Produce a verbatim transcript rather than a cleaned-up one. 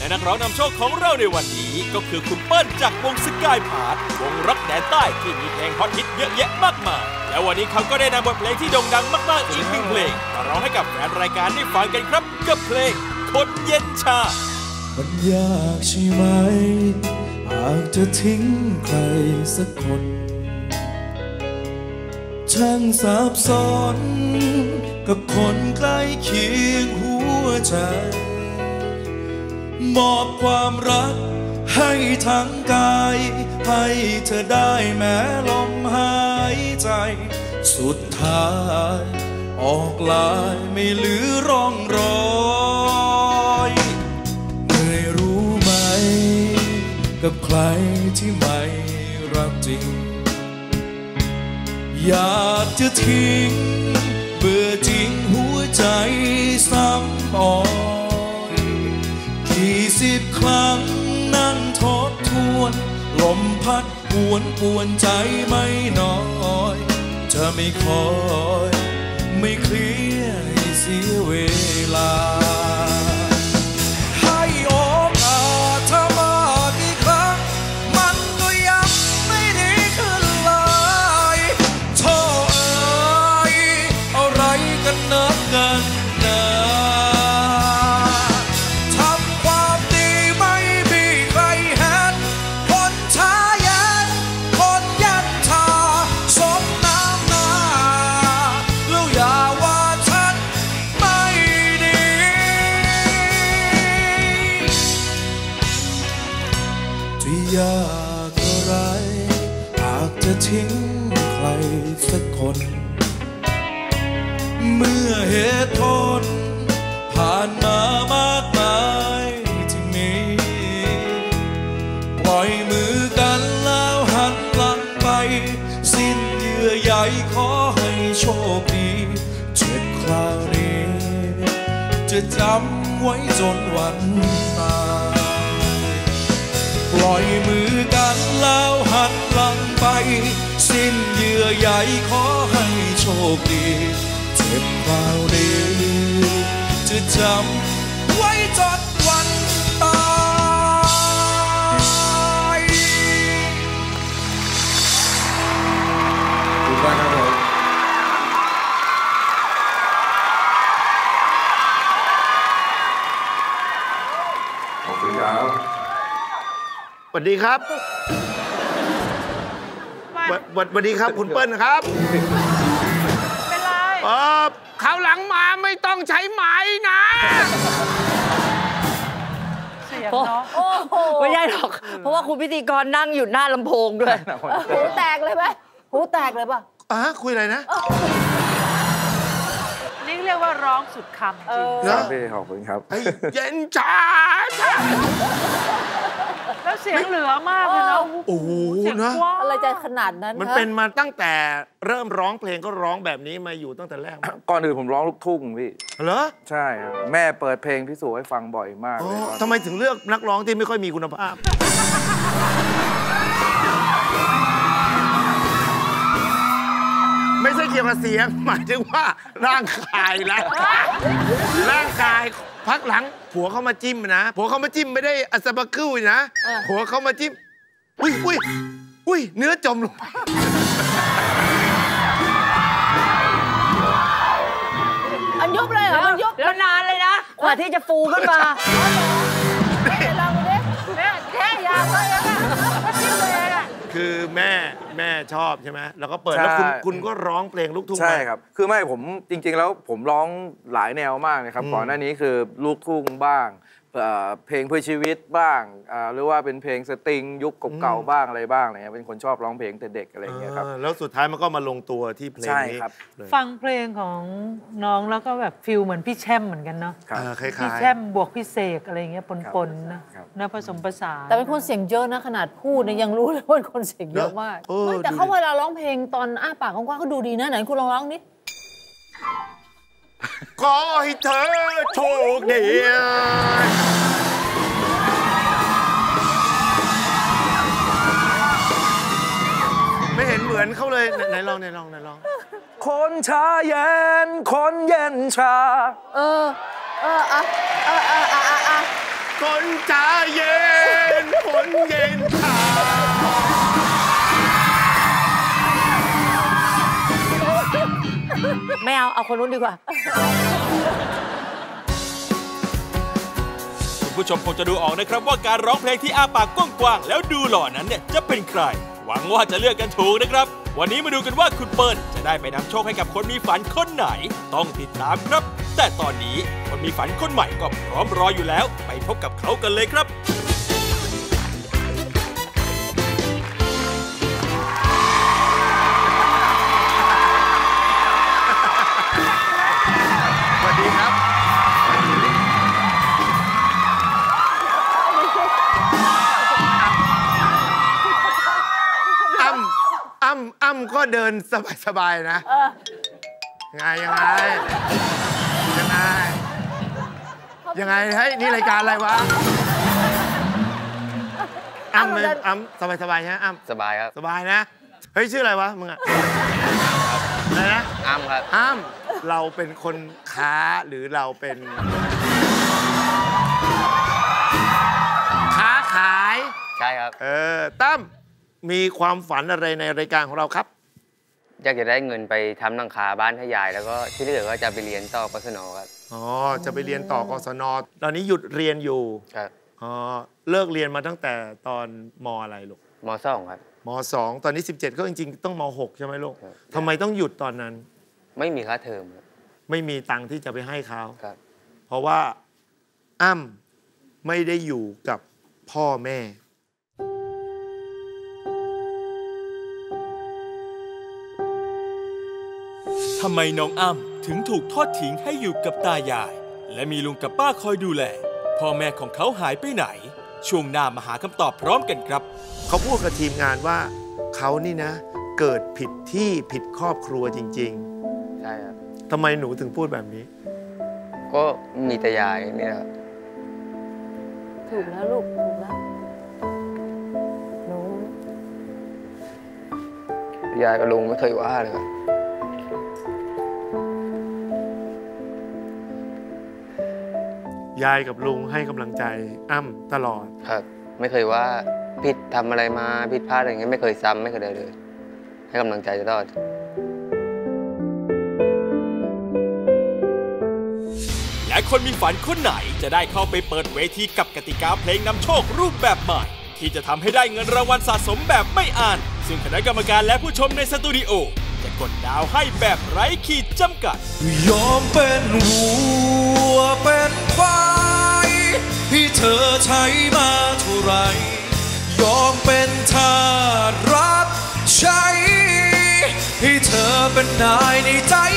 นักร้องนำโชคของเราในวันนี้ก็คือคุณเปิ้ลจากวงสกายพาร์ทวงร็อกแดนใต้ที่มีเพลงฮอตฮิตเยอะแยะมากมายและวันนี้เขาก็ได้นำบทเพลงที่โด่งดังมากๆอีกหนึ่งเพลงมาร้องให้กับแฟนรายการได้ฟังกันครับกับเพลงคนเย็นชามันยากใช่ไหมหากจะทิ้งใครสักคนช่างสับสนกับคนใกล้เคียงหัวใจมอบความรักให้ทั้งกายให้เธอได้แม้ลมหายใจสุดท้ายออกลายไม่เหลือร่องรอยเหนื่อยรู้ไหมกับใครที่ไม่รักจริงอยากจะทิ้งเบื่อจริงหัวใจซ้ำอ่อนกี่สิบครั้งนั่งทบทวนลมพัดหวนปวนใจไม่น้อยจะไม่คอยไม่เคลียร์ให้เสียเวลาให้โอกาสเธอมากี่ครั้งมันก็ยังไม่ดีขึ้นเลยโธ่เอ๋ยอะไรกันนักกันหนาทำความดีไม่มีใครเห็นคนช้าเย็นคนยันชาสมน้ำหน้าแล้วอย่าว่าฉันไม่ดีจะยากอะไรหากจะทิ้งใครสักคนเมื่อเหตุผลผ่านมามากมายที่มีปล่อยมือกันแล้วหันหลังไปสิ้นเยื่อใยขอให้โชคดีเจ็บคราวนี้จะจำไว้จนวันตายปล่อยมือกันแล้วหันหลังไปสิ้นเยื่อใยขอให้โชคดีเจ็บคราวนี้จะจำไว้จนวันตายคุณบ้านครับผมขอบคุณครับสวัสดีครับสวัสดีครับคุณเปิ้ลครับเป็นไรเออคราวหลังมาไม่ต้องใช้ไม้นะเสียงเนาะโอ้โหไม่ใช่หรอกเพราะว่าคุณพิธีกรนั่งอยู่หน้าลำโพงด้วยหูแตกเลยไหมหูแตกเลยป่ะอ่ะคุยอะไรนะนี่เรียกว่าร้องสุดคำจริงครับพี่ขอบคุณครับไอ้เย็นชาแล้วเสียงเหลือมากเลยนะโอ้โหนะอะไรจะขนาดนั้นมันเป็นมาตั้งแต่เริ่มร้องเพลงก็ร้องแบบนี้มาอยู่ตั้งแต่แรกก่อนอื่นผมร้องลูกทุ่งพี่เหรอใช่ครับแม่เปิดเพลงพี่สุให้ฟังบ่อยมากเลยทำไมถึงเลือกนักร้องที่ไม่ค่อยมีคุณภาพไม่ใช่เกี่ยวกับเสียงหมายถึงว่าร่างกายนะร่างกายพักหลังผัวเขามาจิ้มนะผัวเขามาจิ้มไม่ได้อัศบะคิวนะผัวเขามาจิ้มอุ้ยอุ้ยอุ้ยเนื้อจมลงไปอันยุบเลยเหรอมันยุบแล้วนานเลยนะกว่าที่จะฟูขึ้นมาลองดูดิแม่แค่ยาวเลยอะคือแม่แม่ชอบใช่ไหมแล้วก็เปิดแล้วคุณคุณก็ร้องเพลงลูกทุ่งใช่ครับคือไม่ผมจริงๆแล้วผมร้องหลายแนวมากนะครับก่อนหน้านี้คือลูกทุ่งบ้างเพลงเพื่อชีวิตบ้างหรือว่าเป็นเพลงสตริงยุคเก่าๆบ้างอะไรบ้างอะไรเงี้ยเป็นคนชอบร้องเพลงแต่เด็กอะไรอย่างเงี้ยครับแล้วสุดท้ายมันก็มาลงตัวที่เพลงนี้ฟังเพลงของน้องแล้วก็แบบฟิลเหมือนพี่แช่มเหมือนกันเนาะพี่แช่มบวกพี่เสกอะไรเงี้ยปนๆนะนะผสมผสานแต่เป็นคนเสียงเยอะนะขนาดพูดเนี่ยยังรู้เลยว่าเป็นคนเสียงเยอะมากแต่เขาเวลาร้องเพลงตอนอ้าปากกว้างๆเขาดูดีนะไหนคุณลองร้องนิดขอให้เธอโชคดีไม่เห็นเหมือนเขาเลยไหนลองไหนลองไหนลองคนชาเย็นคนเย็นชาเออเอออ่ะเออเอออ่ะอ่ะคนใจเย็นคนเย็นขาไม่เอาเอาคนนู้นดีกว่าคุณผู้ชมคงจะดูออกนะครับว่าการร้องเพลงที่อ้าปากกว้างๆแล้วดูหล่อนั้นเนี่ยจะเป็นใครหวังว่าจะเลือกกันถูกนะครับวันนี้มาดูกันว่าคุณเปิ้ลจะได้ไปนำโชคให้กับคนมีฝันคนไหนต้องติดตามครับแต่ตอนนี้คนมีฝันคนใหม่ก็พร้อมรออยู่แล้วไปพบกับเขากันเลยครับสวัสดีครับอ้ำอ้ำอ้ำก็เดินสบายๆนะยังไงยังไงยังไงยังไงเฮ้ยนี่รายการอะไรวะอ้ำเลยอ้ำสบายๆใช่ไหมอ้ำสบายครับสบายนะเฮ้ยชื่ออะไรวะมึงอะอะไรนะอ้ำครับอ้ำเราเป็นคนค้าหรือเราเป็นค้าขายใช่ครับเออตั้มมีความฝันอะไรในรายการของเราครับอยากจะได้เงินไปทำหลังคาบ้านให้ยายแล้วก็ที่เหลือก็จะไปเรียนต่อกศนครับอ๋อจะไปเรียยนต่อกศนตอนนี้หยุดเรียนอยู่ครับอ๋อเลิกเรียนมาตั้งแต่ตอนมอะไรลูกมสองครับมสองตอนนี้สิบเจ็ดก็จริงๆต้องมหกใช่ไหมลูกทำไมต้องหยุดตอนนั้นไม่มีค่าเทอมไม่มีตังค์ที่จะไปให้เขาครับเพราะว่าอ้ำไม่ได้อยู่กับพ่อแม่ทำไมน้องอ้ำถึงถูกทอดทิ้งให้อยู่กับตายายและมีลุงกับป้าคอยดูแลพ่อแม่ของเขาหายไปไหนช่วงหน้ามาหาคำตอบพร้อมกันครับเขาพูดกับทีมงานว่าเขานี่นะเกิดผิดที่ผิดครอบครัวจริงๆใช่ครับทำไมหนูถึงพูดแบบนี้ก็มีแต่ยายนี่แหละถูกแล้วลูกถูกแล้วหนูยายกับลุงไม่เคยว่าเลยครับยายกับลุงให้กำลังใจอ้ำตลอดครับไม่เคยว่าผิดทำอะไรมาผิดพลาดอะไรอย่างเงี้ยไม่เคยซ้ำไม่เคยเลยเลยให้กำลังใจตลอดและคนมีฝันคนไหนจะได้เข้าไปเปิดเวทีกับกติกาเพลงนำโชครูปแบบใหม่ที่จะทำให้ได้เงินรางวัลสะสมแบบไม่อ่านซึ่งคณะกรรมการและผู้ชมในสตูดิโอจะกดดาวให้แบบไร้ขีดจำกัดยอมเป็นวัวเป็นควายที่เธอใช้มาเท่าไรยอมเป็นทาสรับใช้ให้เธอเป็นนายในใจ